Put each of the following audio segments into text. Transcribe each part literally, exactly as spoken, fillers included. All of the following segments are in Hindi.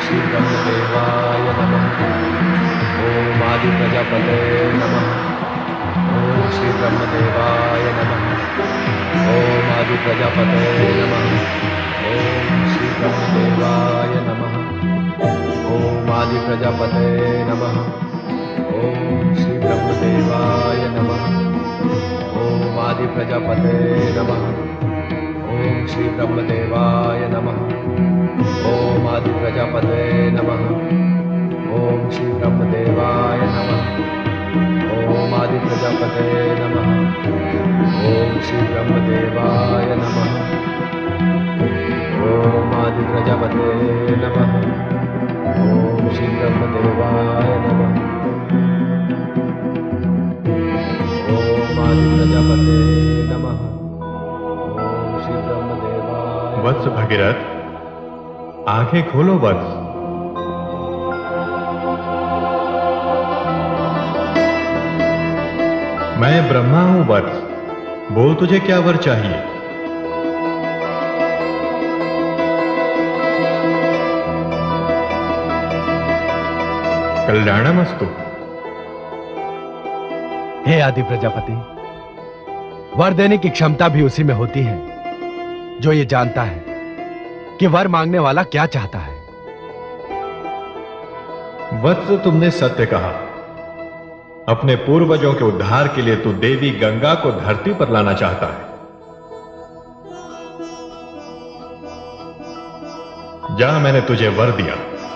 श्री ब्रह्मदेवाय नमः। ओम आदि प्रजापते नमः। ओम श्री ब्रह्मदेवाय नमः। ओम आदि प्रजापते नमः। ओम श्री ब्रह्मदेवाय नमः। ओम आदि प्रजापते नमः। ओम श्री ब्रह्मदेवाय नमः। ओम आदि प्रजापते नमः। ओम श्री ब्रह्मदेवाय नमः। ओम आदि प्रजापते नमः। ओम श्री ब्रह्मदेवाय नमः। ओम आदि प्रजापते नमः। ओम श्री ब्रह्मदेवाय नमः। ओम आदि प्रजापते नमः। ओम श्री ब्रह्मदेवाय नमः। ओम आदि प्रजापते नमः। ओम श्री ब्रह्मदेवाय। वत्स भगीरथ, आंखें खोलो वत्स। मैं ब्रह्मा हूं वत्स, बोल तुझे क्या वर चाहिए। कल्याणमस्तु। हे आदि प्रजापति, वर देने की क्षमता भी उसी में होती है जो ये जानता है कि वर मांगने वाला क्या चाहता है। वत्स, तुमने सत्य कहा। अपने पूर्वजों के उद्धार के लिए तू देवी गंगा को धरती पर लाना चाहता है। जा, मैंने तुझे वर दिया।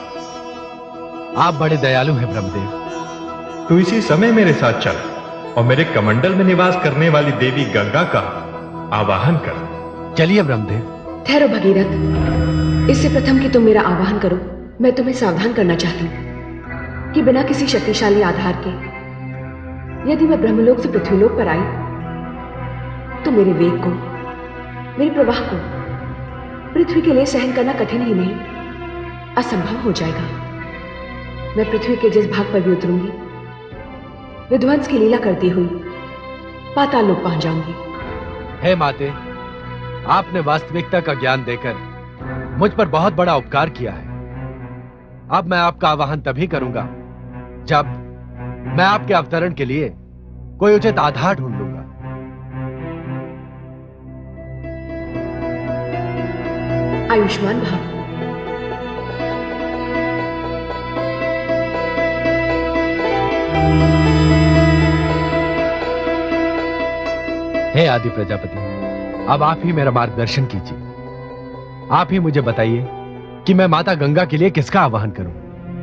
आप बड़े दयालु हैं ब्रह्मदेव। तू इसी समय मेरे साथ चल और मेरे कमंडल में निवास करने वाली देवी गंगा का आवाहन कर। चलिए ब्रह्मदेव। ठहरो भगीरथ, इससे प्रथम कि तुम मेरा आवाहन करो, मैं तुम्हें सावधान करना चाहती हूं कि बिना किसी शक्तिशाली आधार के यदि मैं ब्रह्मलोक से पृथ्वीलोक पर आई तो मेरे वेग को, मेरे प्रवाह को पृथ्वी के लिए सहन करना कठिन ही नहीं, असंभव हो जाएगा। मैं पृथ्वी के जिस भाग पर भी उतरूंगी, विध्वंस की लीला करती हुई पाताल लोक पहुंच जाऊंगी। हे माते, आपने वास्तविकता का ज्ञान देकर मुझ पर बहुत बड़ा उपकार किया है। अब मैं आपका आवाहन तभी करूंगा जब मैं आपके अवतरण के लिए कोई उचित आधार ढूंढ लूंगा। आयुष्मान भव। हे आदि प्रजापति, अब आप ही मेरा मार्गदर्शन कीजिए। आप ही मुझे बताइए कि मैं माता गंगा के लिए किसका आवाहन करूं।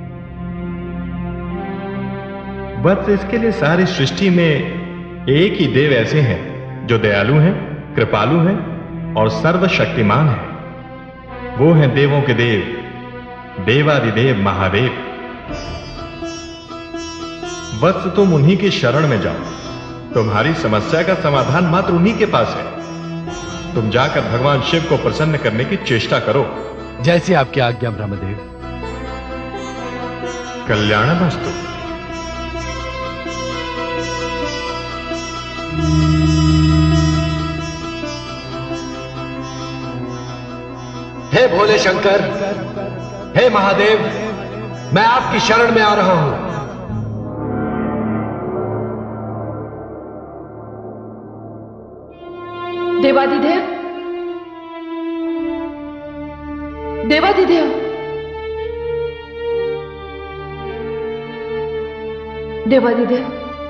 वत्स, इसके लिए सारी सृष्टि में एक ही देव ऐसे हैं जो दयालु हैं, कृपालु हैं और सर्वशक्तिमान हैं। वो हैं देवों के देव, देवादिदेव महादेव। वत्स, तुम उन्हीं की शरण में जाओ। तुम्हारी समस्या का समाधान मात्र उन्हीं के पास है। तुम जाकर भगवान शिव को प्रसन्न करने की चेष्टा करो। जैसी आपकी आज्ञा ब्रह्मदेव। कल्याणमस्तु। हे भोले शंकर, हे महादेव, मैं आपकी शरण में आ रहा हूं। देवादिदेव, देवादिदेव, देवादिदेव।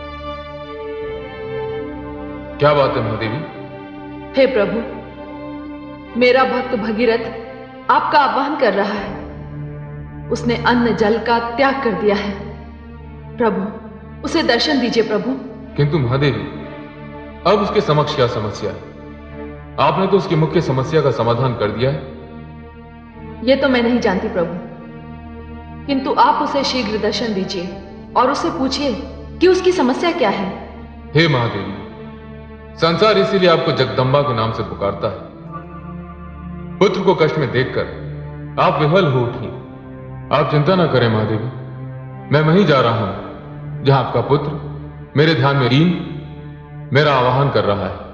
क्या बात है महादेवी? हे प्रभु, मेरा भक्त भगीरथ आपका आह्वान कर रहा है। उसने अन्न जल का त्याग कर दिया है। प्रभु, उसे दर्शन दीजिए प्रभु। किंतु महादेवी, अब उसके समक्ष क्या समस्या है? आपने तो उसकी मुख्य समस्या का समाधान कर दिया है। यह तो मैं नहीं जानती प्रभु, किंतु आप उसे शीघ्र दर्शन दीजिए और उससे पूछिए कि उसकी समस्या क्या है। हे महादेवी, संसार इसीलिए आपको जगदम्बा के नाम से पुकारता है। पुत्र को कष्ट में देखकर आप विह्वल हो उठी। आप चिंता न करें महादेवी, मैं वहीं जा रहा हूं जहां आपका पुत्र मेरे ध्यान में लीन मेरा आवाहन कर रहा है।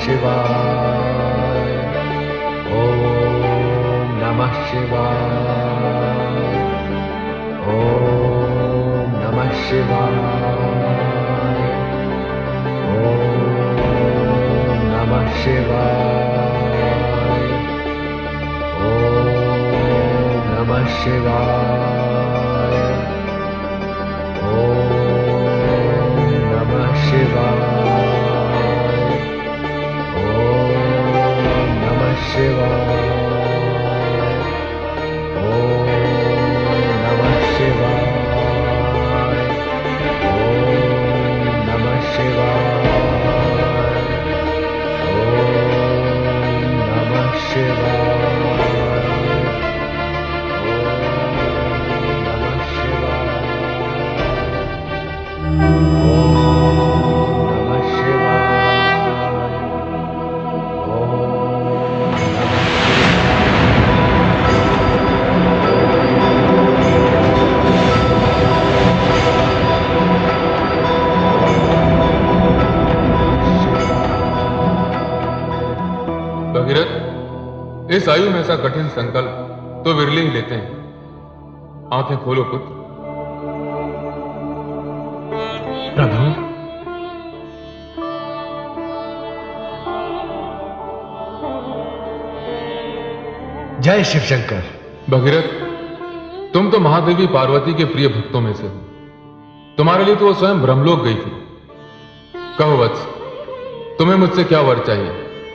शिवाय, ओम नमः शिवाय, ओम नमः शिवाय, ओम नमः शिवाय, ओम नमः शिवाय, ओम नमः शिवाय, ओम नमः शिवाय, ओम नमः शिवाय, ओम नमः शिवाय, ओम नमः शिवाय, इस आयु में ऐसा कठिन संकल्प तो विरले ही लेते हैं। आंखें खोलो पुत्र। प्रभु, जय शिव शंकर। भगीरथ, तुम तो महादेवी पार्वती के प्रिय भक्तों में से हो। तुम्हारे लिए तो वो स्वयं ब्रह्मलोक गई थी। कहो वत्स, तुम्हें मुझसे क्या वर चाहिए?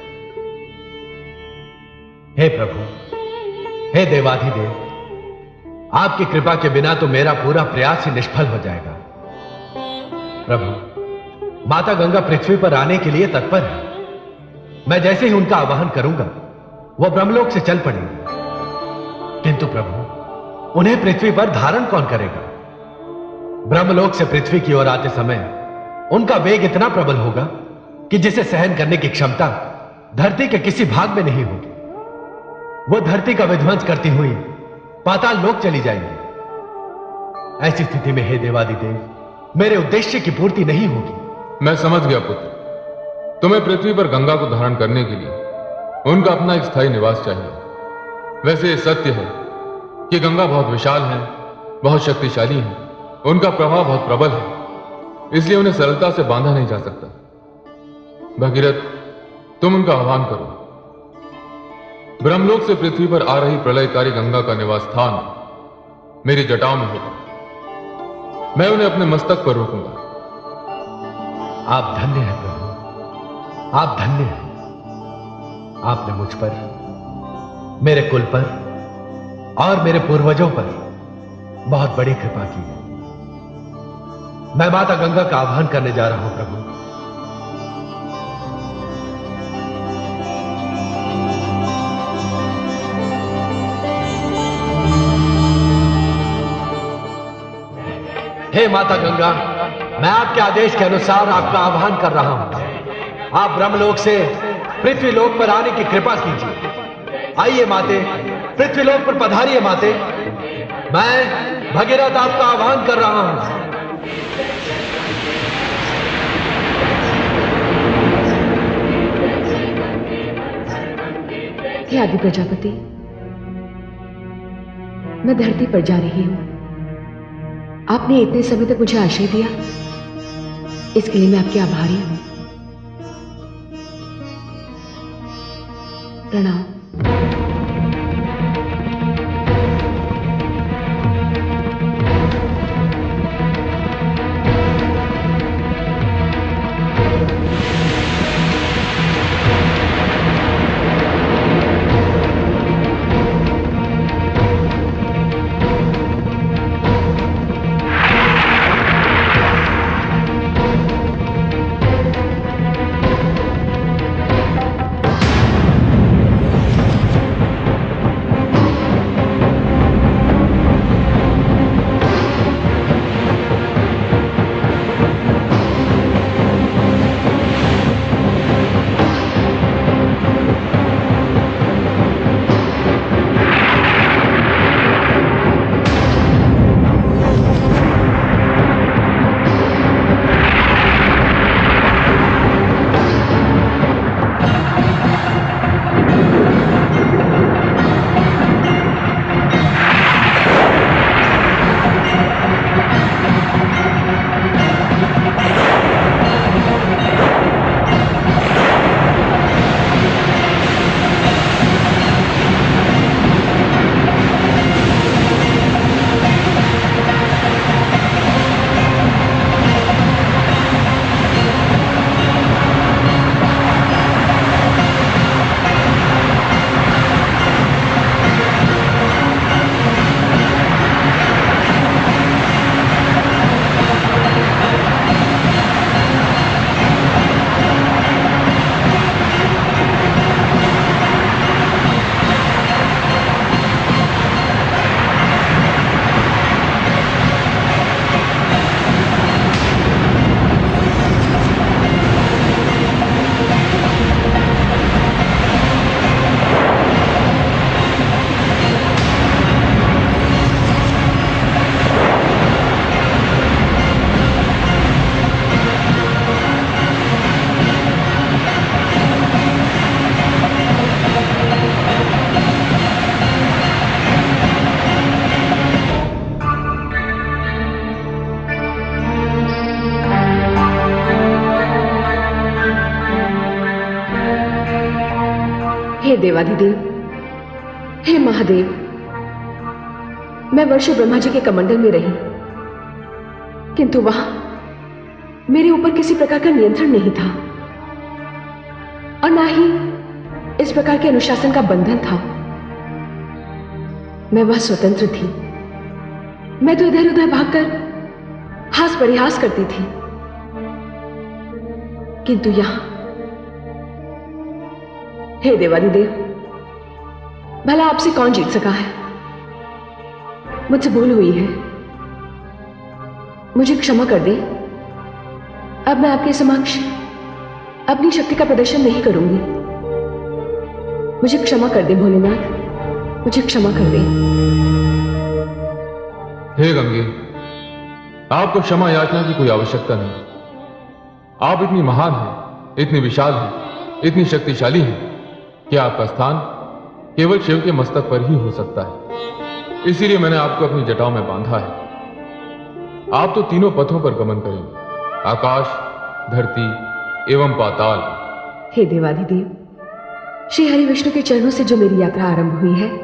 हे प्रभु, हे देवाधिदेव, आपकी कृपा के बिना तो मेरा पूरा प्रयास ही निष्फल हो जाएगा। प्रभु, माता गंगा पृथ्वी पर आने के लिए तत्पर है। मैं जैसे ही उनका आवाहन करूंगा वह ब्रह्मलोक से चल पड़ेंगे। किंतु प्रभु, उन्हें पृथ्वी पर धारण कौन करेगा? ब्रह्मलोक से पृथ्वी की ओर आते समय उनका वेग इतना प्रबल होगा कि जिसे सहन करने की क्षमता धरती के किसी भाग में नहीं होगी। वो धरती का विध्वंस करती हुई पाताल लोक चली जाएंगी। ऐसी स्थिति में हे देवादिदेव, मेरे उद्देश्य की पूर्ति नहीं होगी। मैं समझ गया पुत्र, तुम्हें पृथ्वी पर गंगा को धारण करने के लिए उनका अपना एक स्थायी निवास चाहिए। वैसे ये सत्य है कि गंगा बहुत विशाल है, बहुत शक्तिशाली है, उनका प्रभाव बहुत प्रबल है, इसलिए उन्हें सरलता से बांधा नहीं जा सकता। भगीरथ, तुम उनका आह्वान करो। ब्रह्मलोक से पृथ्वी पर आ रही प्रलयकारी गंगा का निवास स्थान मेरी जटाओं में होगा। मैं उन्हें अपने मस्तक पर रोकूंगा। आप धन्य हैं प्रभु, आप धन्य हैं। आपने मुझ पर, मेरे कुल पर और मेरे पूर्वजों पर बहुत बड़ी कृपा की है। मैं माता गंगा का आह्वान करने जा रहा हूं प्रभु। हे माता गंगा, मैं आपके आदेश के अनुसार आपका आह्वान कर रहा हूं। आप ब्रह्मलोक से पृथ्वीलोक पर आने की कृपा कीजिए। आइए माते, पृथ्वीलोक पर पधारिए माते। मैं भगीरथ आपका आह्वान कर रहा हूं। हे आदि प्रजापति, मैं धरती पर जा रही हूं। आपने इतने समय तक मुझे आश्रय दिया, इसके लिए मैं आपकी आभारी हूं। प्रणाम। हे देवाधिदेव, हे महादेव, मैं वर्षों ब्रह्मा जी के कमंडल में रही, किंतु वहां मेरे ऊपर किसी प्रकार का नियंत्रण नहीं था और ना ही इस प्रकार के अनुशासन का बंधन था। मैं वह स्वतंत्र थी। मैं तो इधर उधर भागकर हास परिहास करती थी, किंतु यहां, हे देवाधिदेव, भला आपसे कौन जीत सका है? मुझसे भूल हुई है, मुझे क्षमा कर दे। अब मैं आपके समक्ष अपनी शक्ति का प्रदर्शन नहीं करूंगी। मुझे क्षमा कर दे भोलेनाथ, मुझे क्षमा कर दे। हे गंगे, आपको क्षमा याचना की कोई आवश्यकता नहीं। आप इतनी महान हैं, इतनी विशाल हैं, इतनी शक्तिशाली हैं कि आपका स्थान केवल शिव के मस्तक पर ही हो सकता है। इसीलिए मैंने आपको अपनी जटाओं में बांधा है। आप तो तीनों पथों पर गमन करेंगे, आकाश, धरती एवं पाताल। हे देवाधिदेव, श्री हरि विष्णु के चरणों से जो मेरी यात्रा आरंभ हुई है,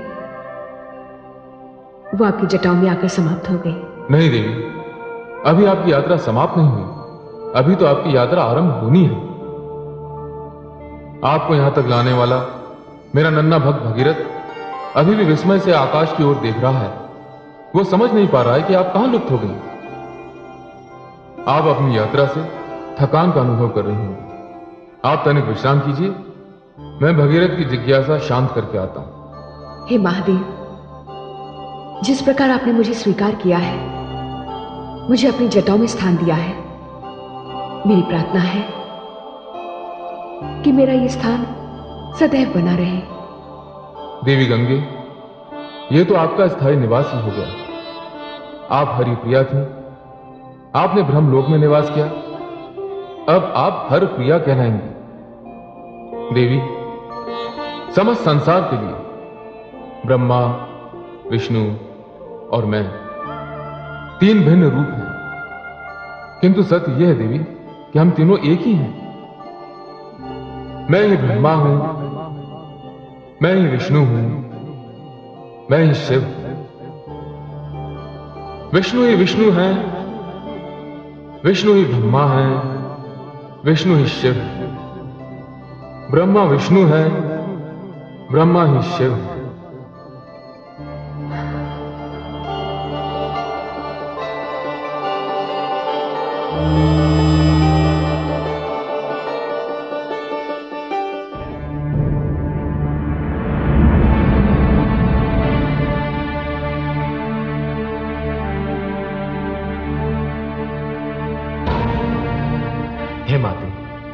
वो आपकी जटाओं में आकर समाप्त हो गई। नहीं देवी, अभी आपकी यात्रा समाप्त नहीं हुई, अभी तो आपकी यात्रा आरंभ होनी है। आपको यहां तक लाने वाला मेरा नन्हा भक्त भगीरथ अभी भी विस्मय से आकाश की ओर देख रहा है। वो समझ नहीं पा रहा है कि आप कहां लुप्त हो गई। आप अपनी यात्रा से थकान का अनुभव कर रही हैं। आप तनिक विश्राम कीजिए, मैं भगीरथ की जिज्ञासा शांत करके आता हूं। हे महादेव, जिस प्रकार आपने मुझे स्वीकार किया है, मुझे अपनी जटाओं में स्थान दिया है, मेरी प्रार्थना है कि मेरा यह स्थान सदैव बना रहे। देवी गंगे, यह तो आपका स्थायी निवास ही हो गया। आप हरिप्रिया थी, आपने ब्रह्मलोक में निवास किया, अब आप हर प्रिया कहलाएंगी। देवी, समस्त संसार के लिए ब्रह्मा, विष्णु और मैं तीन भिन्न रूप हैं, किंतु सत्य यह है देवी कि हम तीनों एक ही हैं। मैं ही ब्रह्मा हूं, मैं ही विष्णु हूं, मैं ही शिव। विष्णु ही विष्णु हैं, विष्णु ही ब्रह्मा हैं, विष्णु ही शिव। ब्रह्मा विष्णु है, ब्रह्मा ही शिव। हे माते,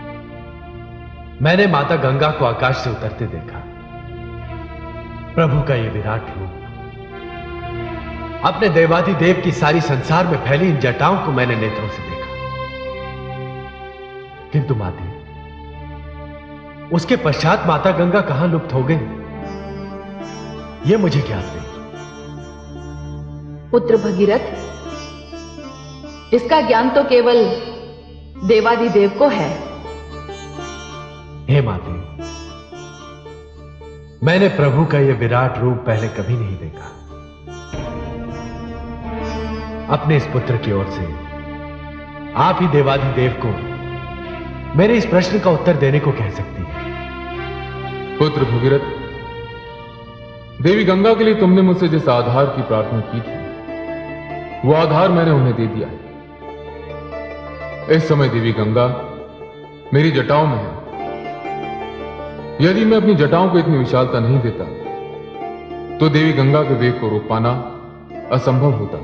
मैंने माता गंगा को आकाश से उतरते देखा। प्रभु का यह विराट रूप, अपने देवाधिदेव की सारी संसार में फैली इन जटाओं को मैंने नेत्रों से देखा। किंतु माते, उसके पश्चात माता गंगा कहां लुप्त हो गई, यह मुझे ज्ञात नहीं। पुत्र भगीरथ, इसका ज्ञान तो केवल देवाधिदेव को है। हे माते, मैंने प्रभु का यह विराट रूप पहले कभी नहीं देखा। अपने इस पुत्र की ओर से आप ही देवाधिदेव को मेरे इस प्रश्न का उत्तर देने को कह सकती हैं। पुत्र भगीरथ, देवी गंगा के लिए तुमने मुझसे जिस आधार की प्रार्थना की थी, वो आधार मैंने उन्हें दे दिया है। इस समय देवी गंगा मेरी जटाओं में है। यदि मैं अपनी जटाओं को इतनी विशालता नहीं देता, तो देवी गंगा के वेग को रोक पाना असंभव होता।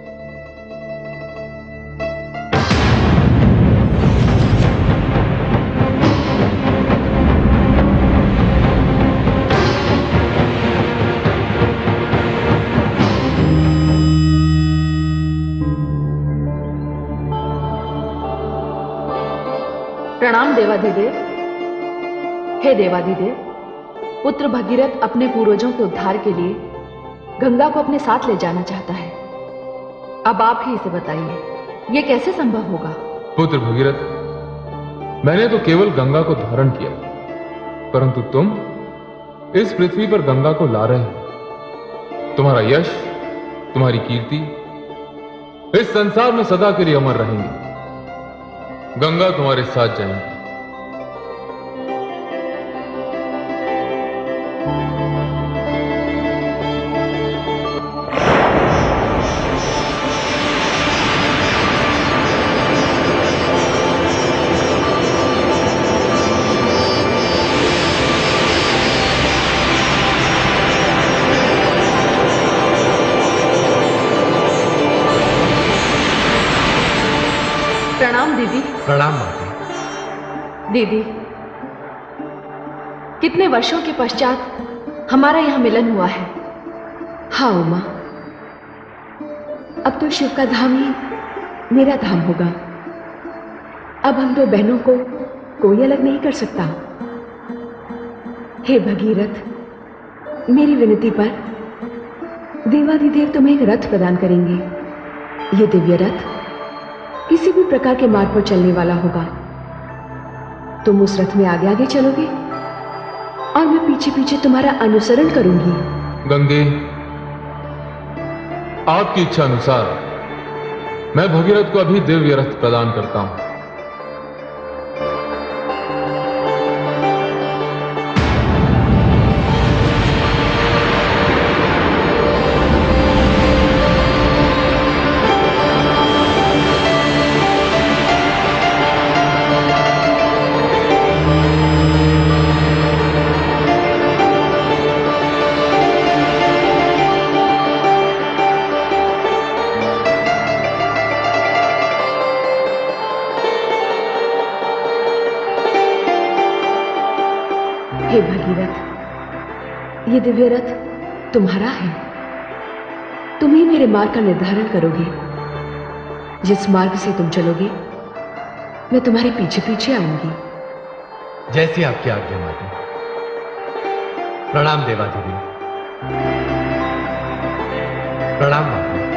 प्रणाम देवाधिदेव। हे देवाधिदेव, पुत्र भगीरथ अपने पूर्वजों के उद्धार के लिए गंगा को अपने साथ ले जाना चाहता है। अब आप ही इसे बताइए, यह कैसे संभव होगा? पुत्र भगीरथ, मैंने तो केवल गंगा को धारण किया, परंतु तुम इस पृथ्वी पर गंगा को ला रहे हैं। तुम्हारा यश, तुम्हारी कीर्ति इस संसार में सदा के लिए अमर रहेंगी। गंगा तुम्हारे साथ जाएंगी। प्रणाम दीदी। प्रणाम माता। दीदी, कितने वर्षों के पश्चात हमारा यहां मिलन हुआ है। हाँ उमा, अब तो शिव का धाम ही मेरा धाम होगा। अब हम दो बहनों को कोई अलग नहीं कर सकता। हे भगीरथ, मेरी विनती पर देवाधिदेव तुम्हें एक रथ प्रदान करेंगे। ये दिव्य रथ किसी भी प्रकार के मार्ग पर चलने वाला होगा। तुम उस रथ में आगे आगे चलोगे और मैं पीछे पीछे तुम्हारा अनुसरण करूंगी। गंगे, आपकी इच्छा अनुसार मैं भगीरथ को अभी दिव्य रथ प्रदान करता हूं। हे भगीरथ, ये दिव्य रथ तुम्हारा है। तुम ही मेरे मार्ग का निर्धारण करोगे। जिस मार्ग से तुम चलोगे मैं तुम्हारे पीछे पीछे आऊंगी। जैसी आपकी आज्ञा माता। प्रणाम देवाधिदेव। प्रणाम माता।